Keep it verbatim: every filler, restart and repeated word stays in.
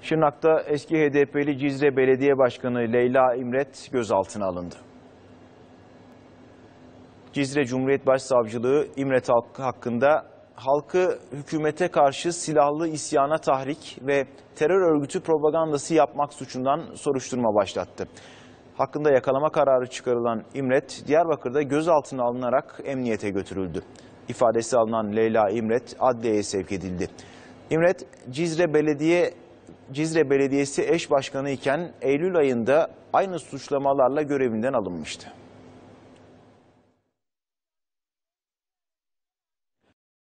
Şırnak'ta eski H D P'li Cizre Belediye Başkanı Leyla İmret gözaltına alındı. Cizre Cumhuriyet Başsavcılığı İmret hakkında halkı hükümete karşı silahlı isyana tahrik ve terör örgütü propagandası yapmak suçundan soruşturma başlattı. Hakkında yakalama kararı çıkarılan İmret, Diyarbakır'da gözaltına alınarak emniyete götürüldü. İfadesi alınan Leyla İmret adliyeye sevk edildi. İmret, Cizre Belediye Cizre Belediyesi eş başkanı iken Eylül ayında aynı suçlamalarla görevinden alınmıştı.